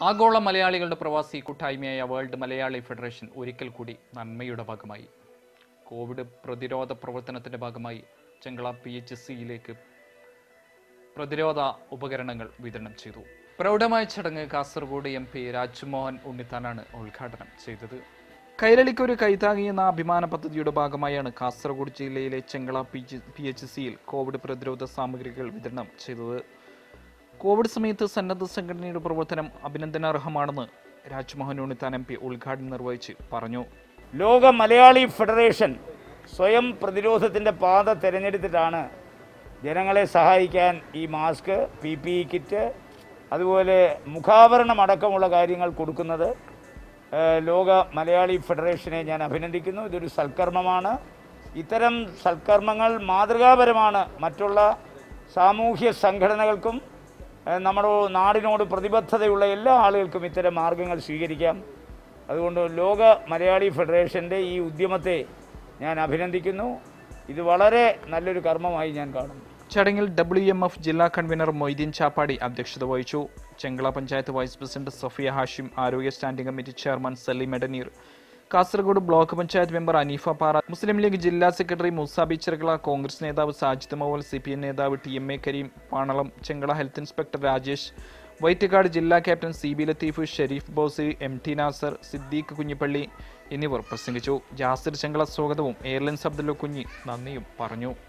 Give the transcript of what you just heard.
ആഗോള മലയാളികളുടെ പ്രവാസി കൂട്ടായ്മയായ വേൾഡ് മലയാളി ഫെഡറേഷൻ ഒരിക്കൽ കൂടി നന്മയുടെ ഭാഗമായി കോവിഡ് പ്രതിരോധ പ്രവർത്തനത്തിന്റെ ഭാഗമായി ചെങ്കള PHCയിലേക്ക് പ്രതിരോധ ഉപകരണങ്ങൾ വിതരണം ചെയ്തു. പ്രൗഢമായ ചടങ്ങ് കാസർഗോഡ് MP രാജ്മോഹൻ ഉണ്ണിത്താനാണ് ഉദ്ഘാടനം ചെയ്തത്. കൈരളിക്കൊരു കൈത്താങ്ങി എന്ന അഭിമാന പദ്ധതിയുടെ ഭാഗമായാണ് കാസർഗോഡ് ജില്ലയിലെ ചെങ്കള PHCയിൽ കോവിഡ് പ്രതിരോധ സാമഗ്രികൾ വിതരണം ചെയ്തത്. കോവിഡ് സമയത്ത് സന്നദ്ധ സംഘടനയുടെ പ്രവർത്തനം അഭിനന്ദനാർഹമാണെന്ന് രാജ്മോഹൻ ഉണ്ണിത്താൻ MP ഉദ്ഘാടനം നിർവഹിച്ച് പറഞ്ഞു. ലോക മലയാളി ഫെഡറേഷൻ സ്വയം പ്രതിരോധത്തിൻ്റെ പാത തിരഞ്ഞെടുത്തിട്ടാണ് ജനങ്ങളെ സഹായിക്കാൻ ഈ മാസ്ക്, PPE കിറ്റ്, അതുപോലെ മുഖാവരണം അടക്കമുള്ള കാര്യങ്ങൾ കൊടുക്കുന്നത്. ലോക മലയാളി ഫെഡറേഷനെ ഞാൻ അഭിനന്ദിക്കുന്നു. ഇതൊരു സൽക്കർമ്മമാണ്. ഇത്തരം സൽക്കർമ്മങ്ങൾ മാതൃകാപരമാണ്. മറ്റുള്ള സാമൂഹ്യ സംഘടനകൾക്കും നമ്മുടെ നാടിനോട് പ്രതിബദ്ധതയുള്ള എല്ലാ ആളുകൾക്കും ഇത്തരം മാർഗങ്ങൾ സ്വീകരിക്കാം. അതുകൊണ്ട് ലോക മലയാളി ഫെഡറേഷൻ്റെ ഈ ഉദ്യമത്തെ ഞാൻ അഭിനന്ദിക്കുന്നു. ഇത് വളരെ നല്ലൊരു കർമ്മമായി ഞാൻ കാണുന്നു. ചടങ്ങിൽ WMF ജില്ലാ കൺവീനർ മൊയ്തീൻ ചാപ്പാടി അധ്യക്ഷത വഹിച്ചു. ചെങ്കള പഞ്ചായത്ത് വൈസ് പ്രസിഡന്റ് സഫിയ ഹാഷിം, ആരോഗ്യ standing committee chairman Saleem Edaneer, Kasaragod block panchayat member Aneefa Para, Muslim League ജില്ലാ സെക്രട്ടറി മൂസാബി ചെറുകള, കോൺഗ്രസ് നേതാവ് സാജിദ് മൗൽ, CPN നേതാവ് TMA Kareem, Panalam Chengala health inspector Rajesh, Vaittakkad ജില്ലാ captain CB Latheef, Shareef Bosi, MT Nasar, Siddique Kunjippalli എന്നിവർ പ്രസംഗിച്ചു. ജാസിർ ചെങ്കള സ്വാഗതവും എയർലൈൻസ് അബ്ദുള്ള കുഞ്ഞി നന്ദിയും പറഞ്ഞു.